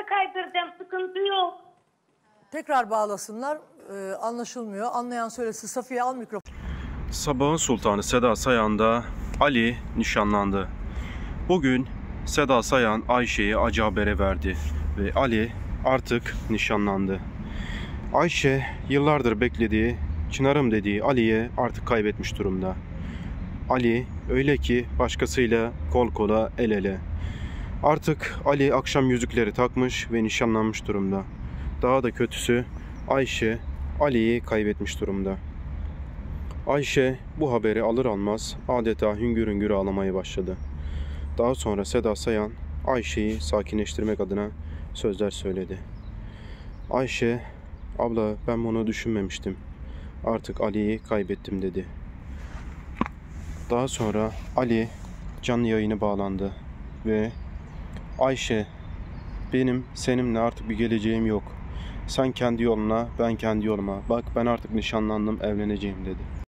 kaydıracağım. Sıkıntı yok. Tekrar bağlasınlar. Anlaşılmıyor. Anlayan söylesin. Safiye al mikrofonu. Sabahın Sultanı Seda Sayan'da Ali nişanlandı. Bugün Seda Sayan Ayşe'ye acı haberi verdi ve Ali artık nişanlandı. Ayşe yıllardır beklediği, Çınarım dediği Ali'yi artık kaybetmiş durumda. Ali öyle ki başkasıyla kol kola el ele. Artık Ali akşam yüzükleri takmış ve nişanlanmış durumda. Daha da kötüsü Ayşe Ali'yi kaybetmiş durumda. Ayşe bu haberi alır almaz adeta hüngür hüngür ağlamaya başladı. Daha sonra Seda Sayan Ayşe'yi sakinleştirmek adına sözler söyledi. Ayşe, abla ben bunu düşünmemiştim. Artık Ali'yi kaybettim dedi. Daha sonra Ali canlı yayına bağlandı ve Ayşe, benim seninle artık bir geleceğim yok. Sen kendi yoluna, ben kendi yoluma. Bak ben artık nişanlandım, evleneceğim dedi.